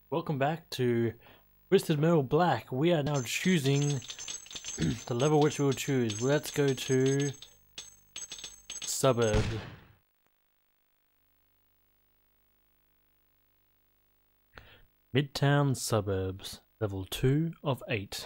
Welcome back to Twisted Metal Black. We are now choosing the level which we will choose. Let's go to Suburbs. Midtown Suburbs, level 2 of 8.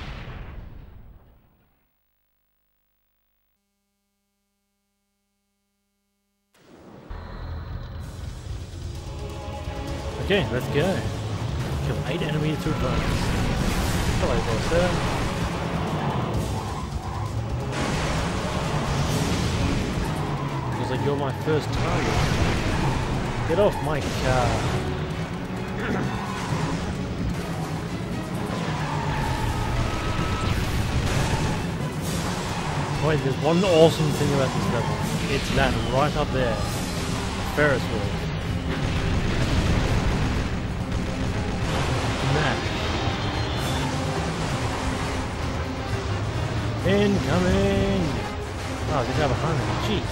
Okay, let's go. Kill 8 enemies to advance. Hello, sir. Feels like you're my first target. Get off my car. Wait, there's one awesome thing about this level. It's that right up there. Ferris wheel. Incoming! Wow, this guy behind me. Jeez.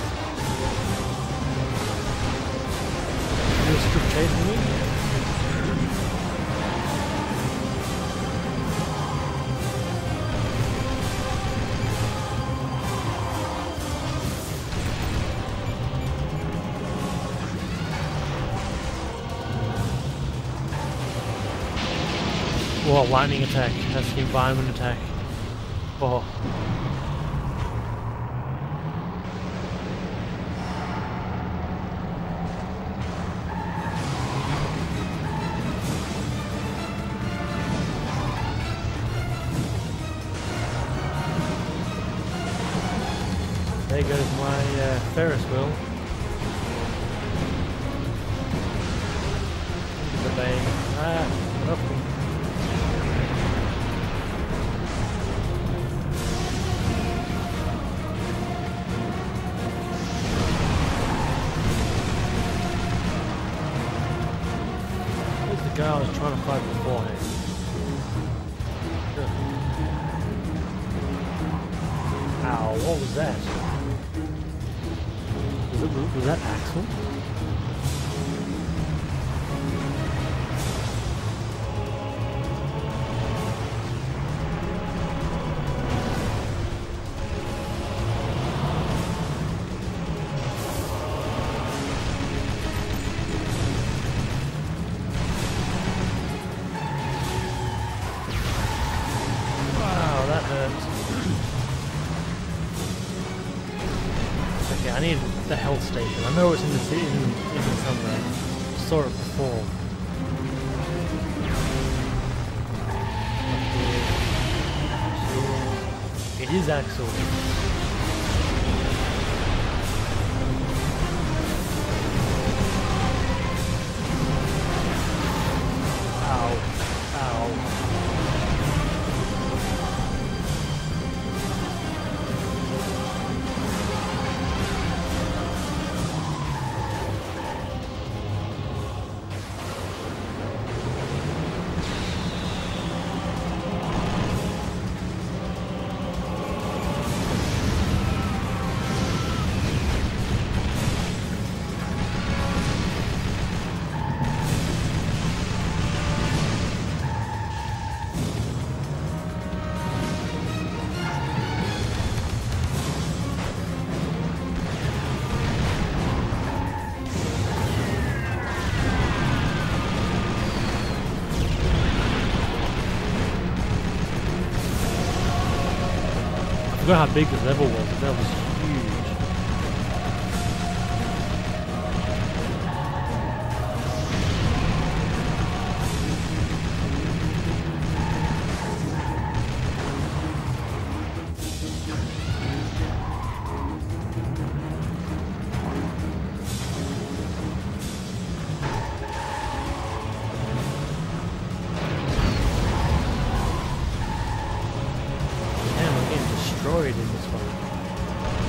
You're still chasing me? Whoa, lightning attack. That's the environment attack. Oh. There goes my Ferris wheel. The bay. Up. Where's the guy I was trying to fight beforehand? Ow, what was that? Was that Axel? Wow, that hurts. Okay, I need the health station. I know it's in the city, in somewhere. I saw it before. It is Axel. Ow. Ow. I forgot how big this level was, but that was huge. Destroyed in this one.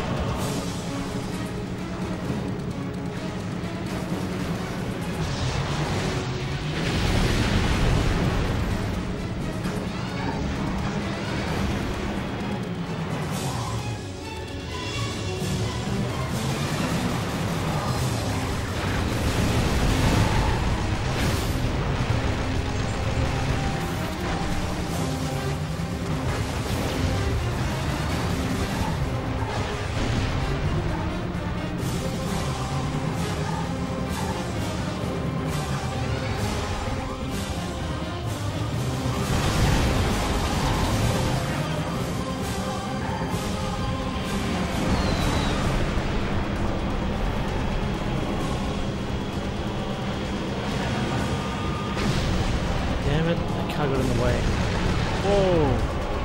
car got in the way. Whoa!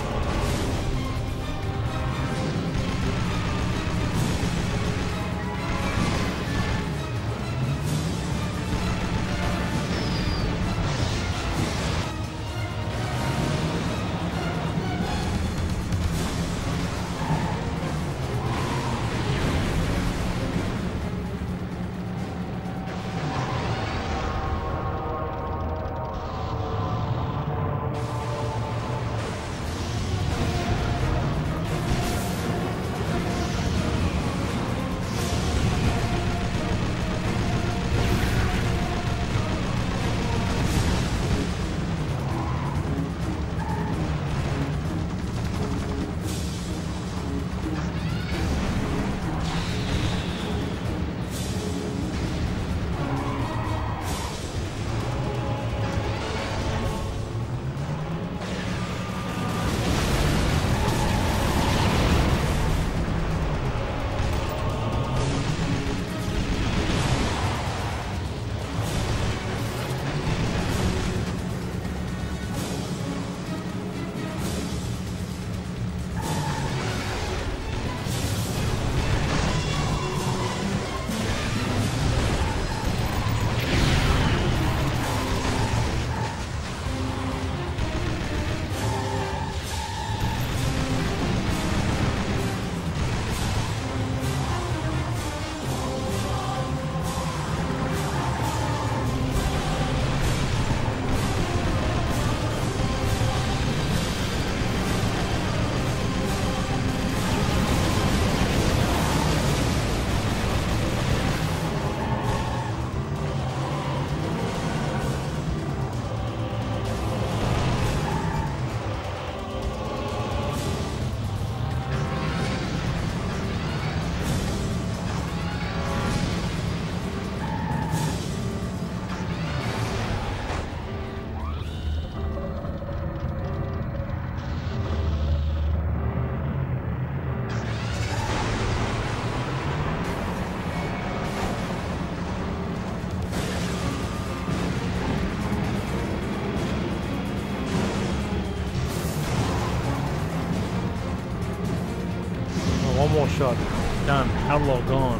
One more shot. Done. Outlaw gone.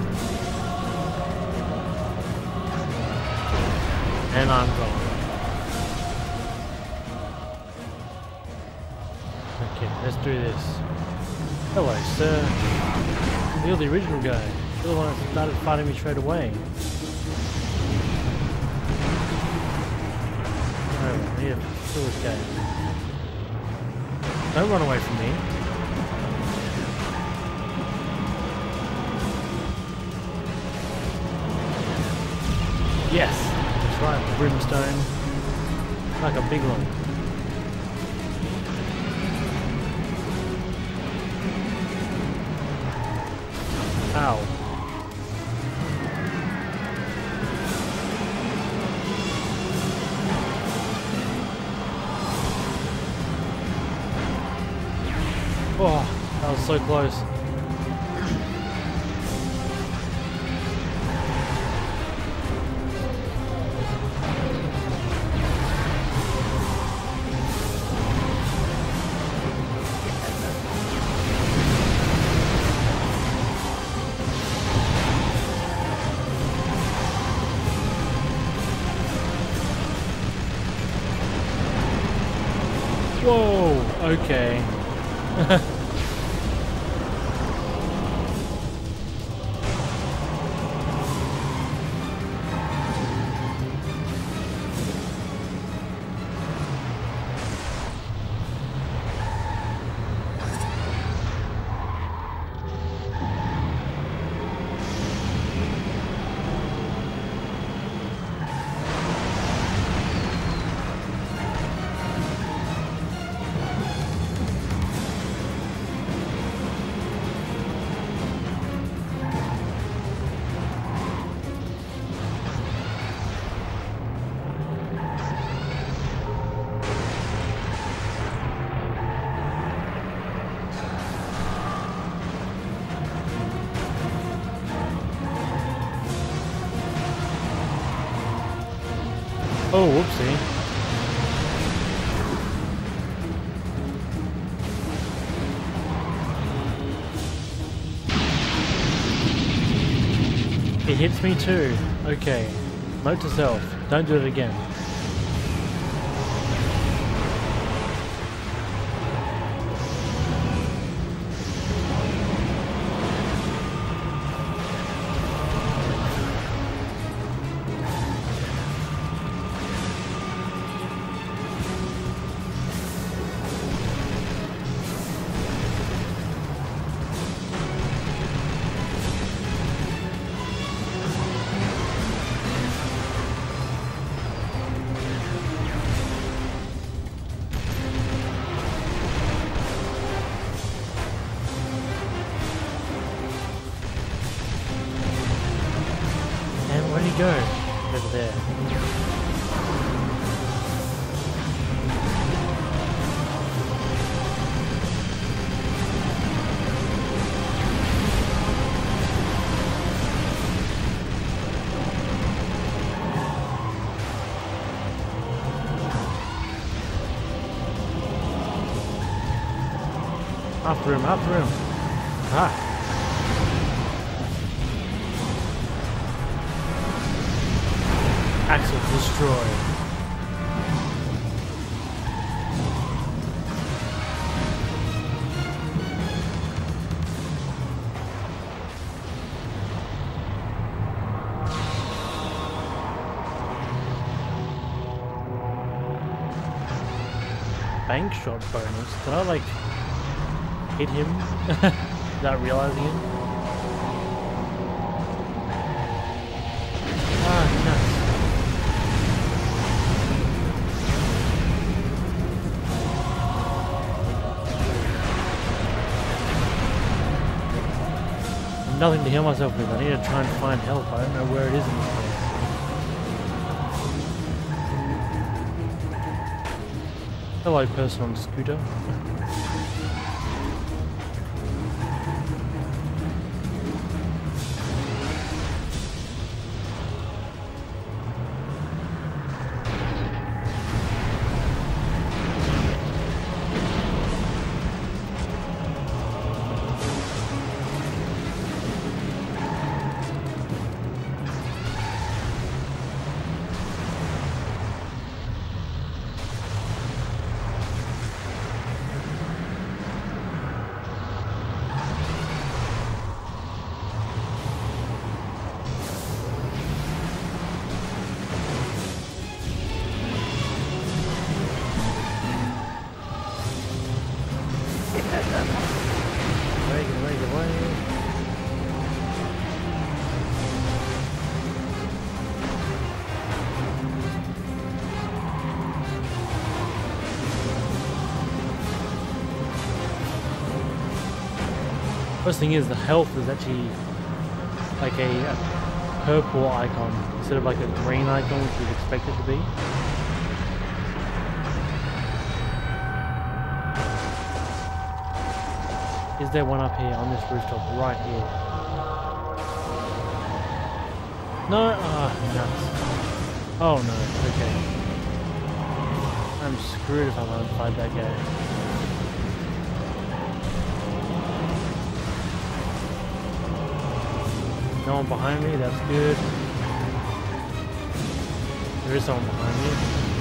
And I'm gone. Okay, let's do this. Hello, sir. You're the original guy. You're the one that started fighting me straight away. Oh, I need to kill this guy. Don't run away from me. Yes, that's right, brimstone, like a big one. Ow. Oh, that was so close. Whoa, okay. Oh, whoopsie. It hits me too. Okay. Note to self. Don't do it again. Where'd he go? Over there. After him, after him. Ah. Axle destroyed. Bank shot bonus. Can I like hit him without realizing it? Ah, nuts. Nothing to heal myself with. I need to try and find help. I don't know where it is in this place. Hello, person on scooter. First thing is the health is actually like a purple icon instead of like a green icon which you'd expect it to be. Is there one up here on this rooftop right here? No? Ah, nuts. Oh no, okay. I'm screwed if I want to fight that guy. No one behind me, that's good. There is someone behind me.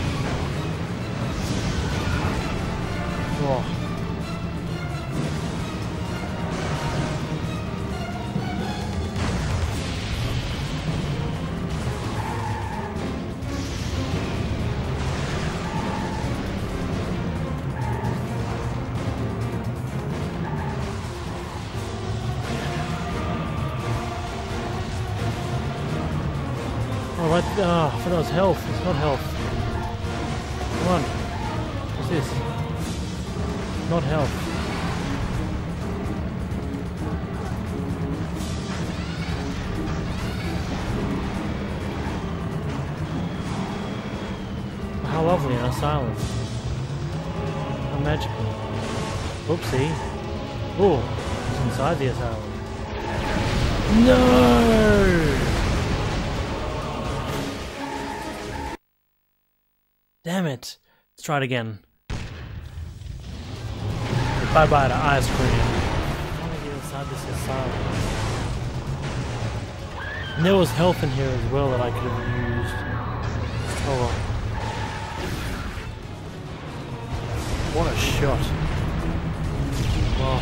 Oh. Alright, I thought that was health. It's not health. Come on. What's this? Not health. How lovely and silent. How magical. Oopsie. Oh, it's inside the asylum. No! Damn it. Let's try it again. Bye-bye to ice cream. I want to get inside this asylum. And there was health in here as well that I could have used. Oh well. What a shot. Wow.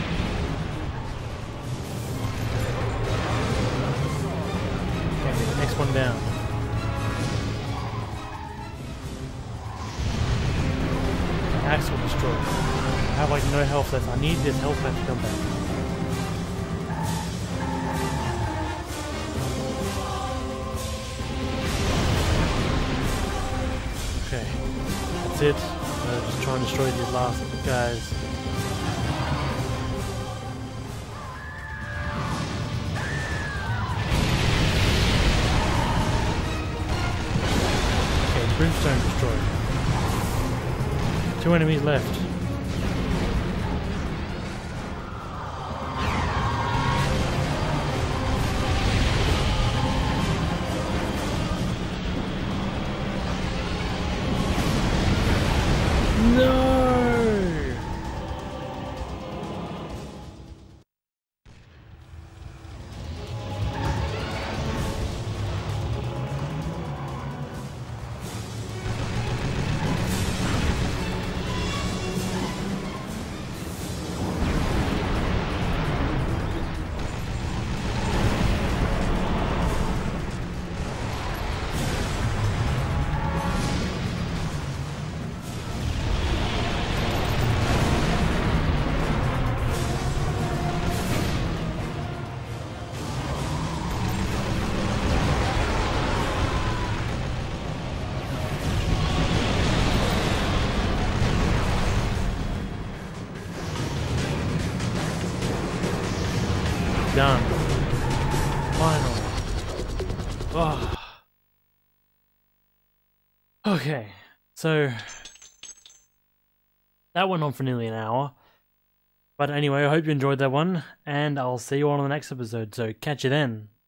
Okay, next one down. Axe will destroy. I have like no health left. I need this health back to come back. Okay, that's it. Just try and destroy these last guys. Okay, brimstone destroyed. 2 enemies left. No! Done. Finally. Oh. Okay, so that went on for nearly an hour. But anyway, I hope you enjoyed that one, and I'll see you all on the next episode, so catch you then.